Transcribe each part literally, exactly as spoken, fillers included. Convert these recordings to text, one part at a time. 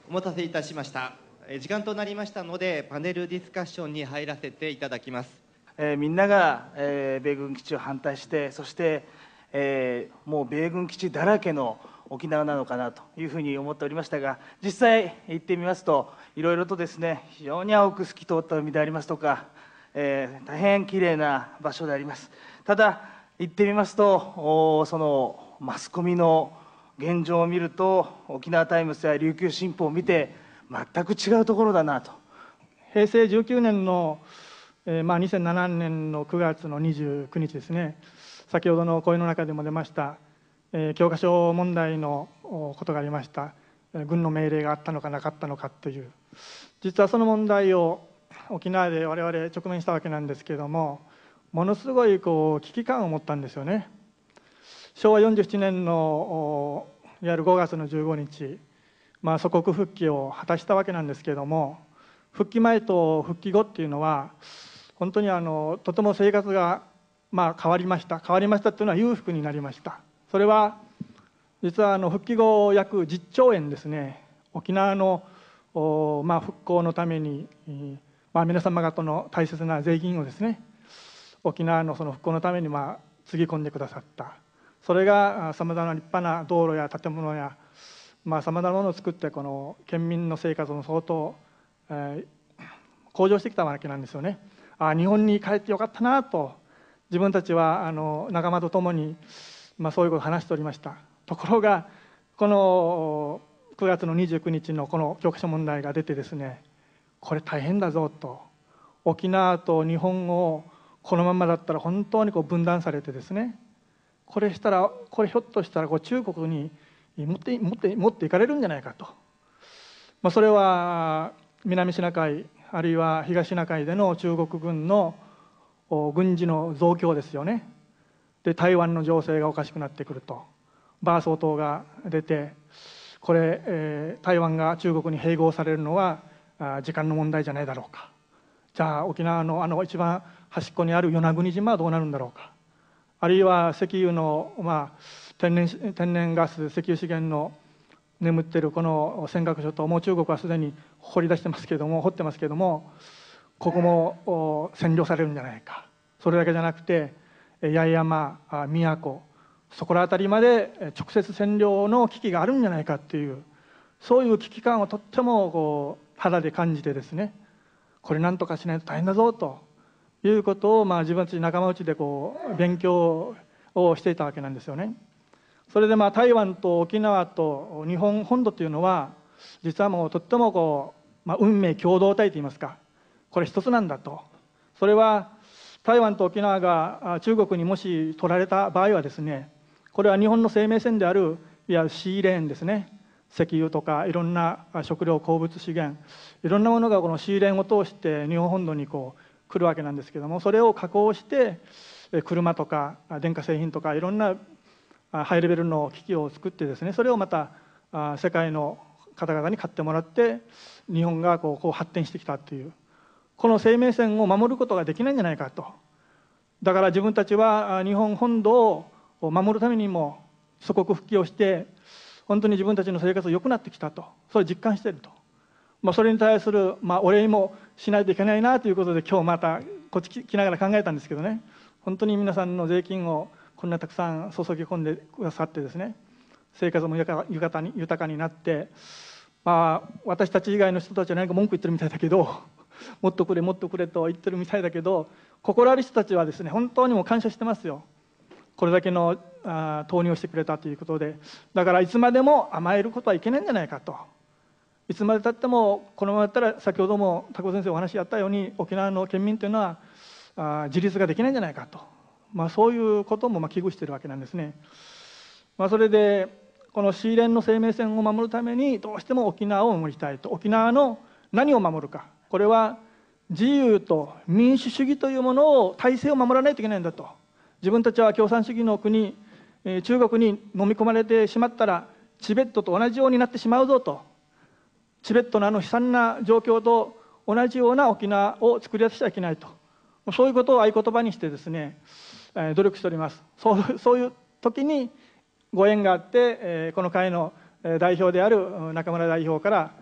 お待たせいたしました。時間となりましたので、パネルディスカッションに入らせていただきます。 えー、みんなが、えー、米軍基地を反対して、そして、えー、もう米軍基地だらけの沖縄なのかなというふうに思っておりましたが、実際行ってみますと、いろいろとですね、非常に青く透き通った海でありますとか、えー、大変きれいな場所であります。ただ行ってみますと、そのマスコミの現状を見ると、沖縄タイムスや琉球新報を見て全く違うところだなと。 へいせいじゅうきゅうねんの、えーまあ、にせんななねんのくがつのにじゅうくにちですね、先ほどの声の中でも出ました、えー、教科書問題のことがありました、軍の命令があったのかなかったのかという、実はその問題を沖縄で我々直面したわけなんですけれども、ものすごいこう危機感を持ったんですよね。しょうわよんじゅうななねんのいわゆるごがつのじゅうごにち、まあ、祖国復帰を果たしたわけなんですけれども、復帰前と復帰後っていうのは本当にあのとても生活がまあ変わりました変わりましたっていうのは裕福になりました。それは実はあの復帰後約じゅっちょうえんですね、沖縄のまあ復興のために、まあ、皆様方の大切な税金をですね、沖縄のその復興のためにまあつぎ込んでくださった。それがさまざまな立派な道路や建物やさまざまなものを作って、この県民の生活も相当、えー、向上してきたわけなんですよね。あ、日本に帰ってよかったなと自分たちはあの仲間と共に、まあ、そういうことを話しておりました。ところがこのくがつのにじゅうくにちのこの教科書問題が出てですね、これ大変だぞと、沖縄と日本をこのままだったら本当にこう分断されてですね、これしたらこれひょっとしたらこう中国に持って持って持っていかれるんじゃないかと、まあ、それは南シナ海あるいは東シナ海での中国軍の軍事の増強ですよね。で台湾の情勢がおかしくなってくると、馬総統が出て、これ、えー、台湾が中国に併合されるのはあ時間の問題じゃないだろうか、じゃあ沖縄のあの一番端っこにある与那国島はどうなるんだろうか、あるいは石油の、まあ、天然天然ガス石油資源の眠っているこの尖閣諸島も中国はすでに掘り出してますけれども掘ってますけれども、ここも占領されるんじゃないか。それだけじゃなくて八重山、宮古、そこら辺りまで直接占領の危機があるんじゃないかっていう、そういう危機感をとってもこう肌で感じてですね、これ何とかしないと大変だぞということを、まあ、自分たち仲間内でこう勉強をしていたわけなんですよね。それでまあ台湾と沖縄と日本本土というのは実はもうとってもこう、まあ、運命共同体といいますか、これ一つなんだと。それは台湾と沖縄が中国にもし取られた場合はですね、これは日本の生命線であるいわゆるシーレーンですね、石油とかいろんな食料鉱物資源いろんなものがこのシーレーンを通して日本本土にこう来るわけなんですけども、それを加工して車とか電化製品とかいろんなハイレベルの機器を作ってですね、それをまた世界の方々に買ってもらって日本がこうこう発展してきたという、この生命線を守ることができないんじゃないかと。だから自分たちは日本本土を守るためにも祖国復帰をして本当に自分たちの生活が良くなってきたと、それを実感していると、まあ、それに対する、まあ、お礼もしないといけないなということで今日またこっち来ながら考えたんですけどね、本当に皆さんの税金をこんなたくさん注ぎ込んでくださってですね、生活も豊かに豊かになって、まあ、私たち以外の人たちは何か文句言ってるみたいだけどもっとくれもっとくれと言ってるみたいだけど、心ある人たちはですね本当にもう感謝してますよ。これだけのあ投入をしてくれたということで、だからいつまでも甘えることはいけないんじゃないかと。いつまでたってもこのままだったら先ほども高尾先生お話やったように沖縄の県民というのはあ自立ができないんじゃないかと、まあ、そういうこともまあ危惧しているわけなんですね。まあ、それでこのシーレーンの生命線を守るためにどうしても沖縄を守りたいと。沖縄の何を守るか、これは自由と民主主義というものを体制を守らないといけないんだと。自分たちは共産主義の国中国に飲み込まれてしまったらチベットと同じようになってしまうぞと。チベットのあの悲惨な状況と同じような沖縄を作り出しちゃいけないと、そういうことを合言葉にしてですね努力しております。そう、そういう時にご縁があってこの会の代表である中村代表から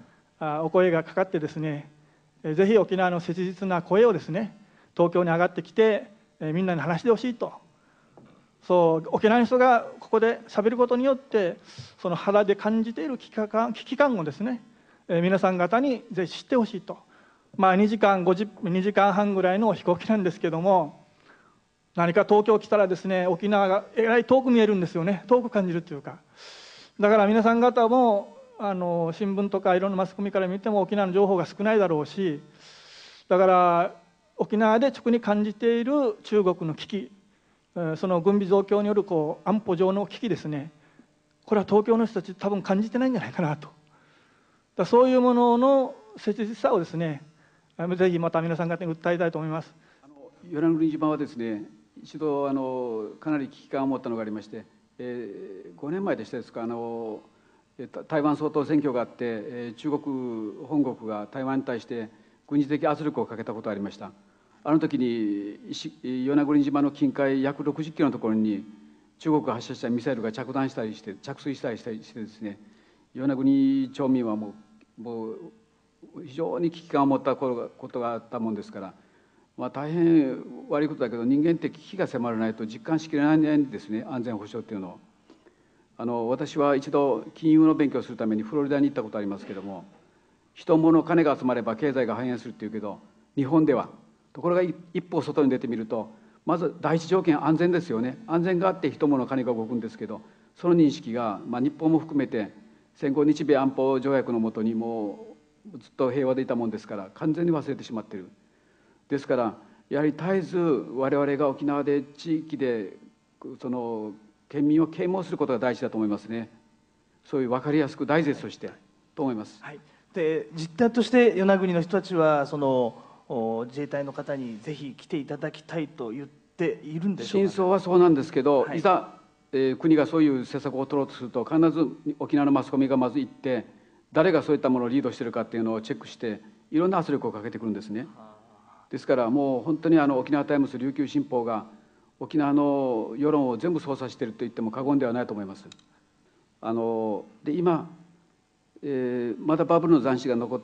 お声がかかってですね、ぜひ沖縄の切実な声をですね、東京に上がってきて、みんなに話してほしいと。そう沖縄の人がここでしゃべることによって、その肌で感じている危機感、危機感をですね、皆さん方にぜひ知ってほしいと。まあ、にじかんごじゅう、にじかんはんぐらいの飛行機なんですけども、何か東京来たらですね、沖縄がえらい遠く見えるんですよね。遠く感じるというか。だから皆さん方もあの新聞とかいろんなマスコミから見ても沖縄の情報が少ないだろうし、だから沖縄で直に感じている中国の危機、その軍備増強によるこう安保上の危機ですね、これは東京の人たち多分感じてないんじゃないかなと。だそういうものの切実さをですね、ぜひまた皆さん方に訴えたいと思います。 あの与那国島はですね、一度あのかなり危機感を持ったのがありまして、えー、ごねんまえでしたですか、あの台湾総統選挙があって、えー、中国本国が台湾に対して軍事的圧力をかけたことがありました。あの時に与那国島の近海約ろくじゅっキロのところに中国が発射したミサイルが着弾したりして着水したりしてですね、与那国町民はもう、もう非常に危機感を持ったことがあったもんですから、まあ、大変悪いことだけど、人間って危機が迫らないと実感しきれないんですね、安全保障っていうのを。あの私は一度金融の勉強をするためにフロリダに行ったことありますけども、人物金が集まれば経済が繁栄するっていうけど、日本ではところが一歩外に出てみると、まず第一条件安全ですよね。安全があって人物金が動くんですけど、その認識が、まあ、日本も含めて戦後日米安保条約のもとにもうずっと平和でいたもんですから、完全に忘れてしまっている。ですからやはり絶えず我々が沖縄で地域でその県民を啓蒙することが大事だと思いますね。そういう分かりやすく大事としてと思います。 はい、で実態として与那国の人たちはその自衛隊の方にぜひ来ていただきたいと言っているんでしょうか。 真相はそうなんですけど、 はい、 いざ、えー、国がそういう政策を取ろうとすると、必ず沖縄のマスコミがまず行って、誰がそういったものをリードしているかっていうのをチェックして、いろんな圧力をかけてくるんですね。ですからもう本当にあの沖縄タイムズ、琉球新報が沖縄の世論を全部操作していると言っても過言ではないと思います。あので今、えー、まだバブルの残滓が残って、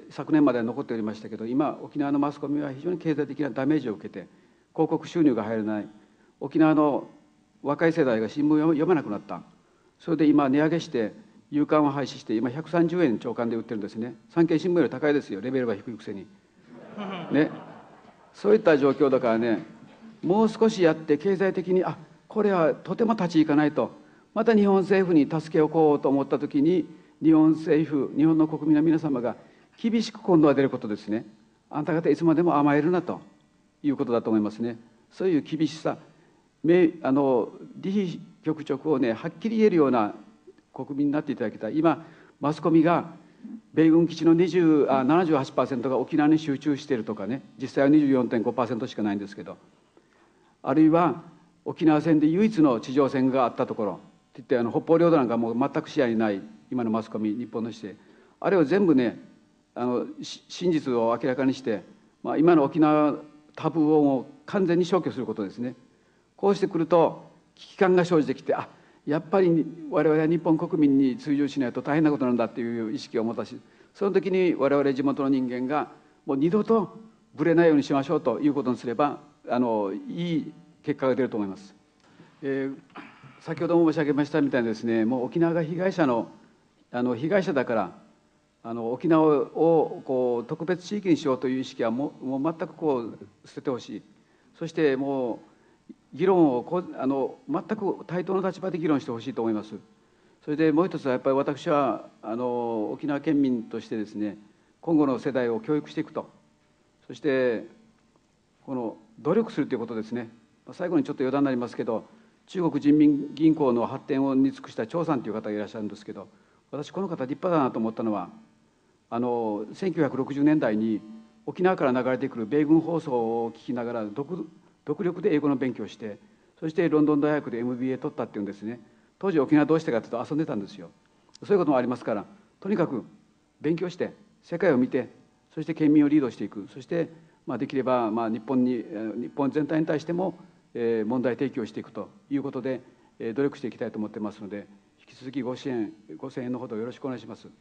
昨年までは残っておりましたけど、今沖縄のマスコミは非常に経済的なダメージを受けて、広告収入が入らない、沖縄の若い世代が新聞を読まなくなった。それで今値上げして夕刊を廃止して、今ひゃくさんじゅうえん朝刊で売ってるんですね。産経新聞より高いですよ、レベルが低いくせにね。そういった状況だからね、もう少しやって経済的に、あ、これはとても立ち行かないと、また日本政府に助けをこうと思ったときに、日本政府、日本の国民の皆様が厳しく今度は出ることですね。あんた方いつまでも甘えるなということだと思いますね。そういう厳しさ、あの李飛局長をね、はっきり言えるような国民になっていただきたい。今マスコミが米軍基地のにじゅうあななじゅうはちパーセントが沖縄に集中しているとかね、実際は にじゅうよんてんごパーセント しかないんですけど、あるいは沖縄戦で唯一の地上戦があったところっていって、あの北方領土なんかもう全く視野にない今のマスコミ、日本の姿勢、あれを全部ね、あの真実を明らかにして、まあ、今の沖縄タブーをもう完全に消去することですね。こうしてくると危機感が生じてきて、あ、やっぱり我々は日本国民に追従しないと大変なことなんだっていう意識を持たし、その時に我々地元の人間がもう二度とぶれないようにしましょうということにすれば、あのいい結果が出ると思います。えー、先ほども申し上げましたみたいにですね、もう沖縄が被害者のあの被害者だから、あの沖縄をこう特別地域にしようという意識はもうもう全くこう捨ててほしい。そしてもう議論をこあの全く対等の立場で議論してほしいと思います。それでもう一つはやっぱり私はあの沖縄県民としてですね、今後の世代を教育していくと、そしてこの努力するということですね。最後にちょっと余談になりますけど、中国人民銀行の発展をに尽くした張さんという方がいらっしゃるんですけど、私この方立派だなと思ったのは、あのせんきゅうひゃくろくじゅうねんだいに沖縄から流れてくる米軍放送を聞きながら独独力で英語の勉強をして、そしてロンドン大学で エムビーエー 取ったっていうんですね。当時沖縄どうしてかというと遊んでたんですよ。そういうこともありますから、とにかく勉強して世界を見て、そして県民をリードしていく、そしてまあできればまあ日本に日本全体に対しても問題提起をしていくということで努力していきたいと思ってますので、引き続きご支援ご声援のほどよろしくお願いします。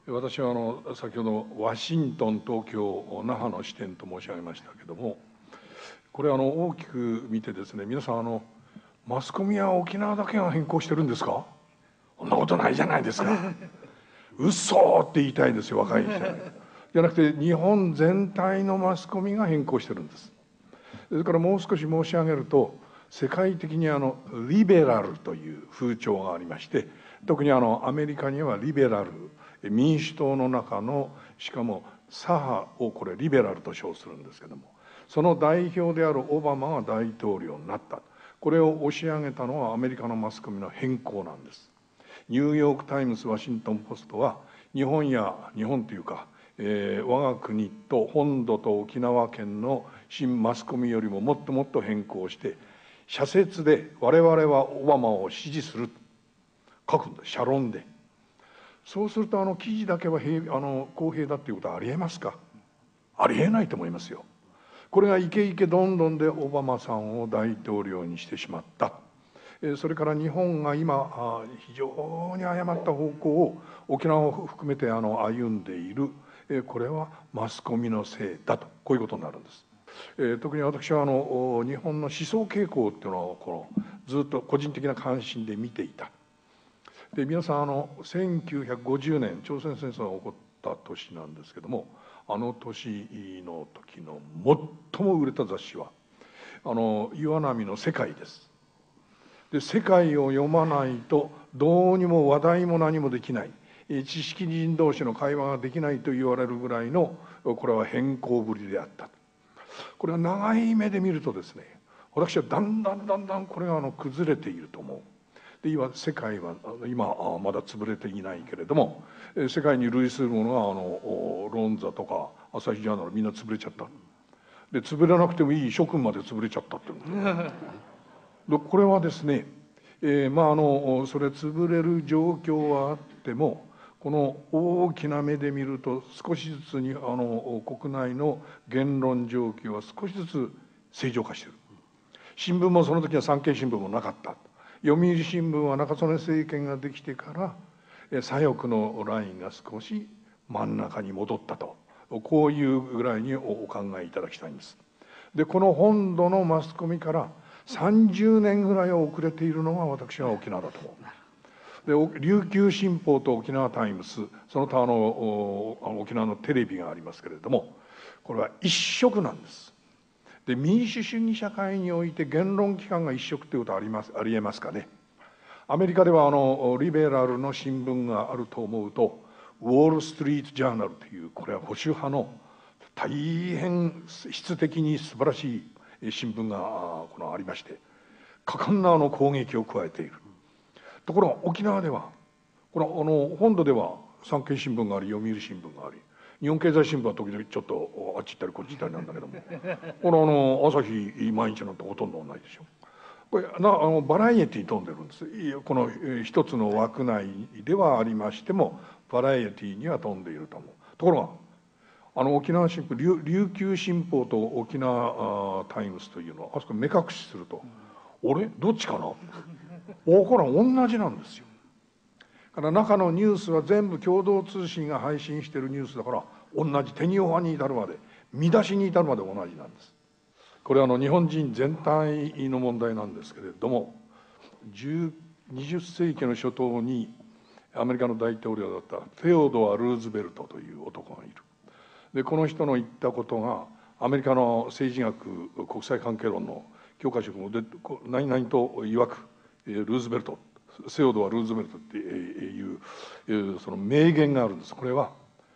私はあの先ほどワシントン、東京、那覇の視点と申し上げましたけども、これあの大きく見てですね、皆さんあのマスコミは沖縄だけが変更してるんですか？そんなことないじゃないですか。嘘って言いたいですよ、若い人は。じゃなくて日本全体のマスコミが変更してるんです。それからもう少し申し上げると、世界的にあのリベラルという風潮がありまして、特にあのアメリカにはリベラル、民主党の中のしかも左派をこれリベラルと称するんですけども、その代表であるオバマが大統領になった、これを押し上げたのはアメリカのマスコミの変更なんです。ニューヨーク・タイムズ、ワシントン・ポストは日本や日本というか、えー、我が国と本土と沖縄県の新マスコミよりももっともっと変更して社説で我々はオバマを支持する書くんです、社論で。そうするとあの記事だけは平あの公平だっていうことはありえますか？ありえないと思いますよ。これがイケイケどんどんでオバマさんを大統領にしてしまった。それから日本が今非常に誤った方向を沖縄を含めてあの歩んでいる、これはマスコミのせいだと、こういうことになるんです。特に私はあの日本の思想傾向っていうのをこのずっと個人的な関心で見ていた。で皆さんあのせんきゅうひゃくごじゅうねん朝鮮戦争が起こった年なんですけども、あの年の時の最も売れた雑誌はあの岩波の「世界」です。で世界を読まないとどうにも話題も何もできない、知識人同士の会話ができないと言われるぐらいのこれは変更ぶりであった。これは長い目で見るとですね、私はだんだんだんだんこれがあの崩れていると思う。で今世界は今まだ潰れていないけれども、世界に類するものがあのロンザとか朝日ジャーナルみんな潰れちゃった。で潰れなくてもいい諸君まで潰れちゃったっていうでこれはですね、えー、まああのそれ潰れる状況はあっても、この大きな目で見ると少しずつにあの国内の言論状況は少しずつ正常化している。新聞もその時は産経新聞もなかった。読売新聞は中曽根政権ができてから左翼のラインが少し真ん中に戻ったと、こういうぐらいにお考えいただきたいんです。でこの本土のマスコミからさんじゅうねんぐらい遅れているのが私は沖縄だと思う。で琉球新報と沖縄タイムス、その他の沖縄のテレビがありますけれども、これは一色なんです。で民主主義社会において言論機関が一色ということはありますありえますかね。アメリカではあのリベラルの新聞があると思うと、ウォール・ストリート・ジャーナルという、これは保守派の大変質的に素晴らしい新聞がこのありまして、果敢なあの攻撃を加えている。ところが沖縄ではこのあの本土では産経新聞があり、読売新聞があり、日本経済新聞は時々ちょっとあっち行ったりこっち行ったりなんだけども、このあの朝日毎日なんてほとんどないでしょ。これなあのバラエティー飛んでるんです。この一つの枠内ではありましてもバラエティーには飛んでいると思う。ところがあの沖縄新聞、琉琉球新報と沖縄タイムスというのはあそこ目隠しすると、俺どっちかな、おこれは同じなんですよ。から中のニュースは全部共同通信が配信しているニュースだから、同じテニオファに至るまで、見出しに至るまで同じなんです。これはあの日本人全体の問題なんですけれども、にじゅっせいきの初頭にアメリカの大統領だったテオドア・ルーズベルトという男がいる。でこの人の言ったことがアメリカの政治学国際関係論の教科書もで何々と曰くルーズベルト、セオドア・ルーズベルトっていうその名言があるんです。これは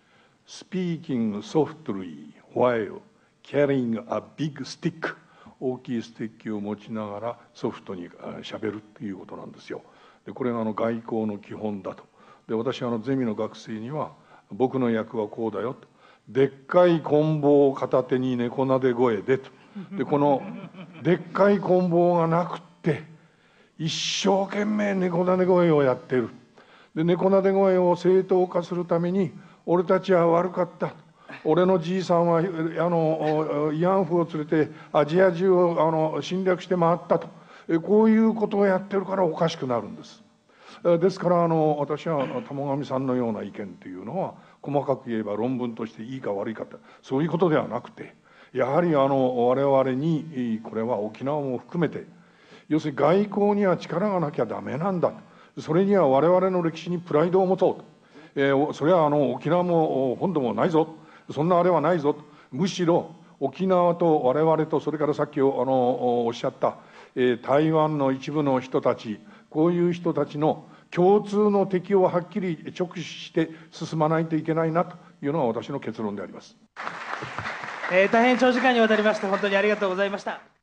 Speaking softly while carrying a big stick、 大きいスティッキを持ちながらソフトにしゃべるということなんですよ。でこれがあの外交の基本だと。で私はあのゼミの学生には僕の役はこうだよと、でっかい棍棒を片手に猫なで声でと。でこのでっかい棍棒がなくって一生懸命猫なで声をやってる。で猫なで声を正当化するために俺たちは悪かった、俺のじいさんはあの慰安婦を連れてアジア中をあの侵略して回ったと、こういうことをやってるからおかしくなるんです。 ですからあの私は玉上さんのような意見というのは細かく言えば論文としていいか悪いかってそういうことではなくて、やはりあの我々にこれは沖縄も含めて要するに外交には力がなきゃダメなんだ、それには我々の歴史にプライドを持とうと、えー、それはあの沖縄も本土もないぞ、そんなあれはないぞ、むしろ沖縄と我々とそれからさっきあのおっしゃった、えー、台湾の一部の人たち、こういう人たちの共通の敵をはっきり直視して進まないといけないなというのが私の結論であります。 えー、大変長時間にわたりまして本当にありがとうございました。